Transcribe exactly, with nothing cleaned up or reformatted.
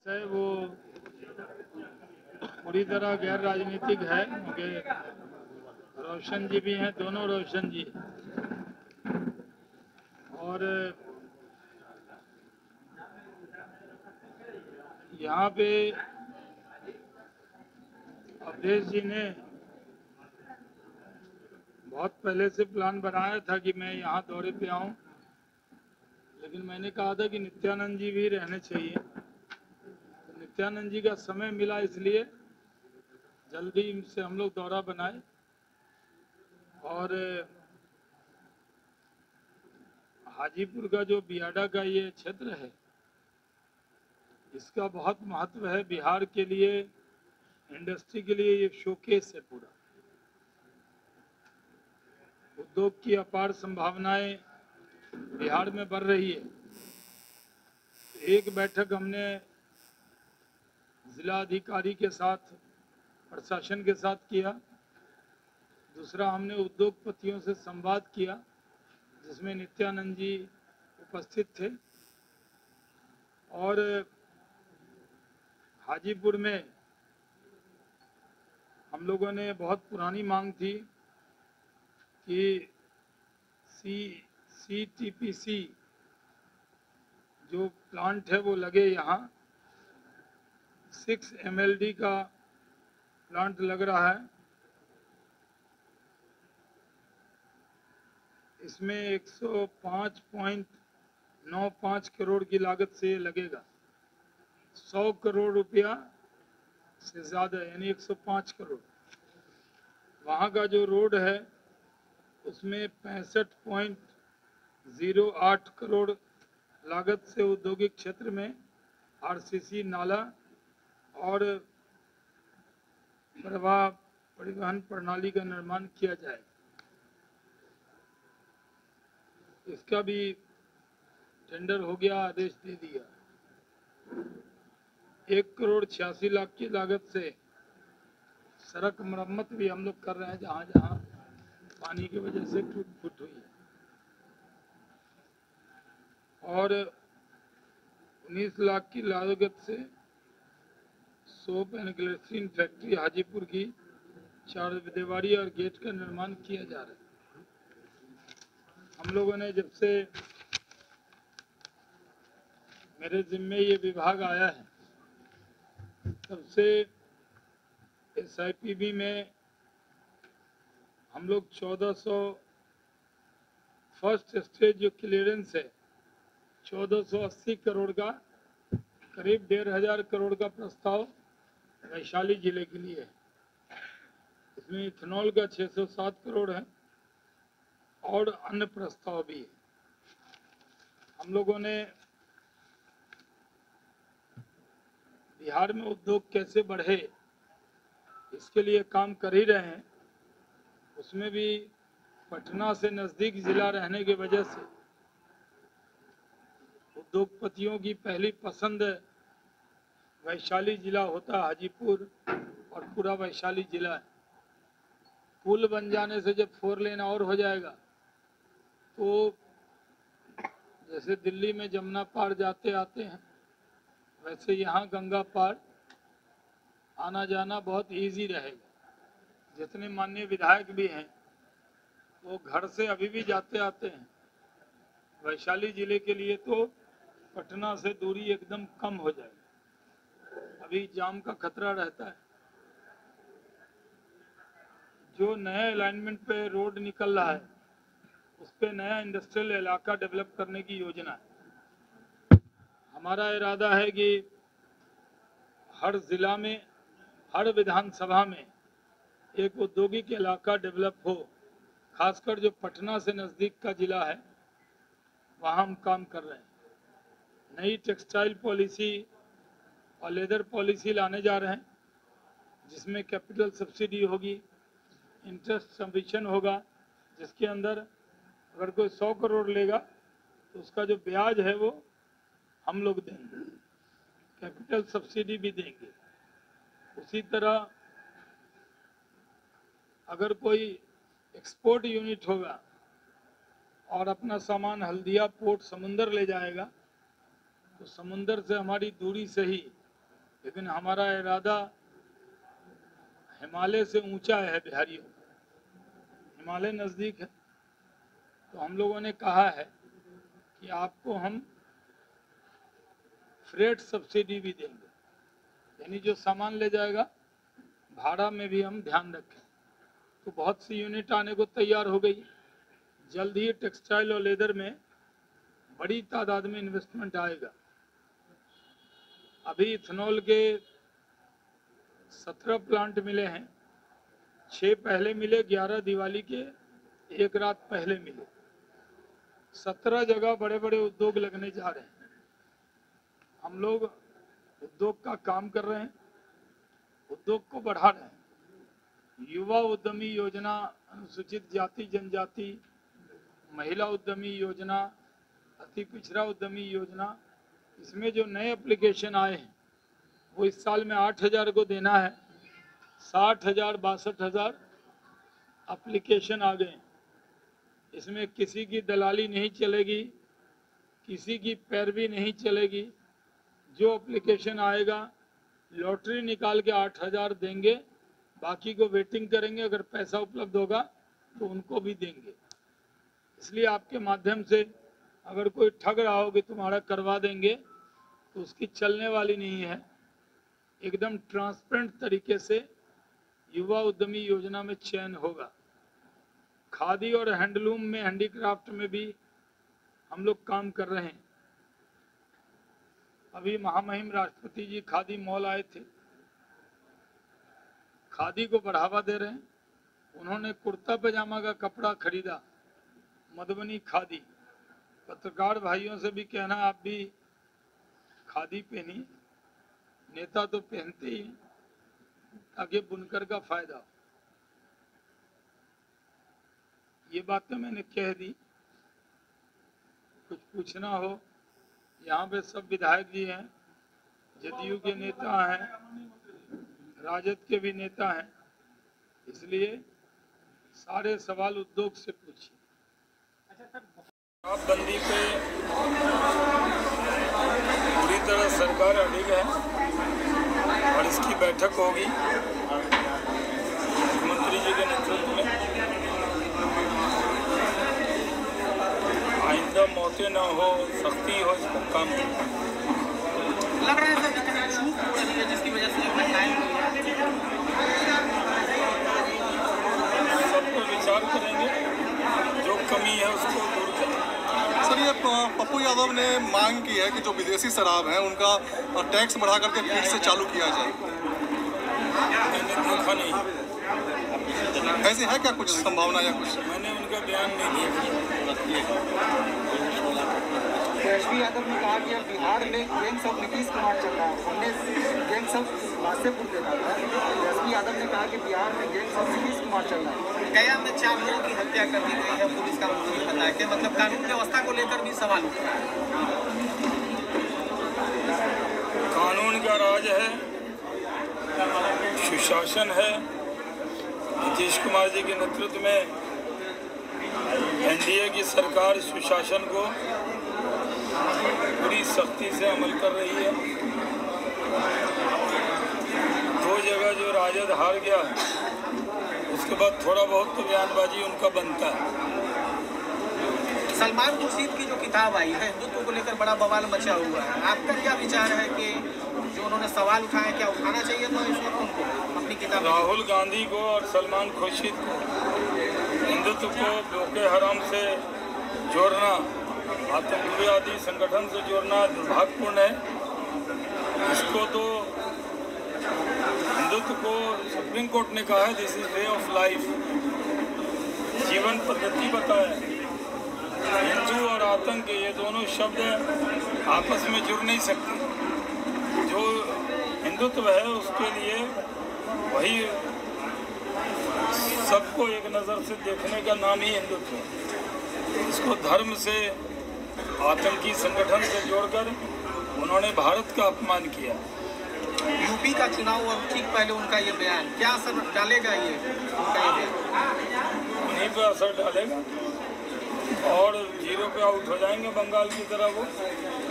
है वो पूरी तरह गैर राजनीतिक है, क्योंकि रोशन जी भी हैं, दोनों रोशन जी। और यहाँ पे अवधेश जी ने बहुत पहले से प्लान बनाया था कि मैं यहाँ दौरे पे आऊँ, लेकिन मैंने कहा था कि नित्यानंद जी भी रहने चाहिए। तो नित्यानंद जी का समय मिला, इसलिए जल्दी से हम लोग दौरा बनाए। और हाजीपुर का जो बियाडा का ये क्षेत्र है, इसका बहुत महत्व है बिहार के लिए, इंडस्ट्री के लिए ये शोकेस है पूरा। उद्योग की अपार संभावनाएं बिहार में बढ़ रही है। एक बैठक हमने जिला अधिकारी के साथ, प्रशासन के साथ किया। दूसरा हमने उद्योगपतियों से संवाद किया, जिसमें नित्यानंद जी उपस्थित थे। और हाजीपुर में हम लोगों ने बहुत पुरानी मांग थी कि सी सी टी पी सी जो प्लांट है वो लगे यहाँ। सिक्स एम एल डी का प्लांट लग रहा है। इसमें एक सौ पाँच पॉइंट नौ पाँच करोड़ की लागत से लगेगा। सौ करोड़ रुपया से ज़्यादा, यानी एक सौ पाँच करोड़। वहाँ का जो रोड है उसमें पैंसठ पॉइंट ज़ीरो आठ करोड़ लागत से औद्योगिक क्षेत्र में आर सी सी नाला और प्रवाह परिवहन प्रणाली का निर्माण किया जाएगा। इसका भी टेंडर हो गया, आदेश दे दिया। एक करोड़ छियासी लाख की लागत से सड़क मरम्मत भी हम लोग कर रहे हैं, जहां जहां पानी की वजह से टूट फूट हुई है। और उन्नीस लाख की लागत से soap and glycerine factory Hajipur की चार दीवारी और गेट का निर्माण किया जा रहा है। हम लोगों ने जब से मेरे जिम्मे ये विभाग आया है, तब से एस आई पी बी में हम लोग चौदह सौ फर्स्ट स्टेज जो क्लियरेंस है चौदह सौ अस्सी करोड़ का, करीब डेढ़ हजार करोड़ का प्रस्ताव वैशाली जिले के लिए है। इसमें इथेनॉल का छह सौ सात करोड़ है और अन्य प्रस्ताव भी है। हम लोगों ने बिहार में उद्योग कैसे बढ़े इसके लिए काम कर ही रहे हैं। उसमें भी पटना से नज़दीक जिला रहने की वजह से उद्योगपतियों की पहली पसंद वैशाली जिला होता, हाजीपुर और पूरा वैशाली जिला है। पुल बन जाने से जब फोर लेन और हो जाएगा तो जैसे दिल्ली में जमुना पार जाते आते हैं, वैसे यहाँ गंगा पार आना जाना बहुत इजी रहेगा। जितने माननीय विधायक भी हैं वो घर से अभी भी जाते आते हैं। वैशाली जिले के लिए तो पटना से दूरी एकदम कम हो जाएगी। अभी जाम का खतरा रहता है। जो नया अलाइनमेंट पे रोड निकल रहा है उस पे नया इंडस्ट्रियल इलाका डेवलप करने की योजना है। हमारा इरादा है कि हर जिला में, हर विधानसभा में एक औद्योगिक इलाका डेवलप हो। खासकर जो पटना से नज़दीक का जिला है वहाँ हम काम कर रहे हैं। नई टेक्सटाइल पॉलिसी और लेदर पॉलिसी लाने जा रहे हैं, जिसमें कैपिटल सब्सिडी होगी, इंटरेस्ट सबवेंशन होगा, जिसके अंदर अगर कोई सौ करोड़ लेगा तो उसका जो ब्याज है वो हम लोग देंगे, कैपिटल सब्सिडी भी देंगे। उसी तरह अगर कोई एक्सपोर्ट यूनिट होगा और अपना सामान हल्दिया पोर्ट समुंदर ले जाएगा तो समुंदर से हमारी दूरी से ही लेकिन हमारा इरादा हिमालय से ऊंचा है। बिहारियों, हिमालय नज़दीक है, तो हम लोगों ने कहा है कि आपको हम फ्रेट सब्सिडी भी देंगे, यानी जो सामान ले जाएगा भाड़ा में भी हम ध्यान रखें। तो बहुत सी यूनिट आने को तैयार हो गई। जल्द ही टेक्सटाइल और लेदर में बड़ी तादाद में इन्वेस्टमेंट आएगा। अभी इथेनॉल के सत्रह प्लांट मिले हैं, छः पहले मिले, ग्यारह दिवाली के एक रात पहले मिले। सत्रह जगह बड़े बड़े उद्योग लगने जा रहे हैं। हम लोग उद्योग का काम कर रहे हैं, उद्योग को बढ़ा रहे हैं। युवा उद्यमी योजना, अनुसूचित जाति जनजाति महिला उद्यमी योजना, अति पिछड़ा उद्यमी योजना, इसमें जो नए एप्लीकेशन आए हैं वो इस साल में आठ हजार को देना है। साठ हजार बासठ हजार एप्लीकेशन आ गए। इसमें किसी की दलाली नहीं चलेगी, किसी की पैरवी नहीं चलेगी। जो एप्लीकेशन आएगा लॉटरी निकाल के आठ हजार देंगे, बाकी को वेटिंग करेंगे। अगर पैसा उपलब्ध होगा तो उनको भी देंगे। इसलिए आपके माध्यम से अगर कोई ठग रहा हो कि तुम्हारा करवा देंगे, तो उसकी चलने वाली नहीं है। एकदम ट्रांसपेरेंट तरीके से युवा उद्यमी योजना में चयन होगा। खादी और हैंडलूम में, हैंडीक्राफ्ट में भी हम लोग काम कर रहे हैं। अभी महामहिम राष्ट्रपति जी खादी मॉल आए थे, खादी को बढ़ावा दे रहे हैं। उन्होंने कुर्ता पैजामा का कपड़ा खरीदा, मधुबनी खादी। पत्रकार भाइयों से भी कहना, आप भी खादी पहनिए। नेता तो पहनते ही ताकि बुनकर का फायदा हो। ये बातें मैंने कह दी। कुछ पूछना हो, यहाँ पे सब विधायक जी हैं, जदयू के नेता हैं, राजद के भी नेता हैं, इसलिए सारे सवाल उद्योग से पूछिए। शराबबंदी पे पूरी तरह सरकार अडिग है और इसकी बैठक होगी मुख्यमंत्री जी के नेतृत्व में। आइंदा मौतें न हो, सख्ती हो, इस पर काम लग रहा है सर कि कहीं छूट हो रही है जिसकी वजह से घटनाएं हुई हैं। सब पर विचार करेंगे, जो कमी है उसको दूर करेंगे। सर, ये पप्पू यादव ने मांग की है कि जो विदेशी शराब है उनका टैक्स बढ़ा करके फिर से चालू किया जाए। मैंने देखा नहीं, ऐसे है क्या कुछ संभावना या कुछ? मैंने उनका बयान नहीं दिया। एसपी यादव ने कहा कि अब बिहार में गैंग्स ऑफ नीतीश कुमार चल रहा है, हमने गैंग्स ऑफ बासेपुर देखा था। एसपी यादव ने कहा कि बिहार में गैंग्स ऑफ नीतीश कुमार चल रहा है। गया में चार लोगों की हत्या कर दी गई है, पुलिस का मुझे पता है कि मतलब कानून व्यवस्था को लेकर भी सवाल उठा है। कानून का राज है, सुशासन है। नीतीश कुमार जी के नेतृत्व में एनडीए की सरकार सुशासन को पूरी सख्ती से अमल कर रही है। दो जगह जो राजद हार गया है, उसके बाद थोड़ा बहुत तो बयानबाजी उनका बनता है। सलमान खुर्शीद की जो किताब आई है हिंदुत्व को लेकर बड़ा बवाल मचा हुआ है, आपका क्या विचार है कि जो उन्होंने सवाल उठाए, क्या उठाना चाहिए था इस वक्त उनको अपनी किताब? राहुल गांधी को और सलमान खुर्शीद को हिंदुत्व को बोके हराम से जोड़ना, आतंकवादी संगठन से जोड़ना दुर्भाग्यपूर्ण है। इसको तो हिंदुत्व को सुप्रीम कोर्ट ने कहा है this is way of life, जीवन पद्धति बताया है। हिंदू और आतंक ये दोनों शब्द आपस में जुड़ नहीं सकते। जो हिंदुत्व है उसके लिए वही सबको एक नज़र से देखने का नाम ही हिंदुत्व है। इसको धर्म से, आतंकी संगठन से जोड़कर उन्होंने भारत का अपमान किया। यूपी का चुनाव और ठीक पहले उनका ये बयान क्या असर डालेगा? ये उनका ये बयान उन्हीं पर असर डालेगा और जीरो पे आउट हो जाएंगे बंगाल की तरह वो।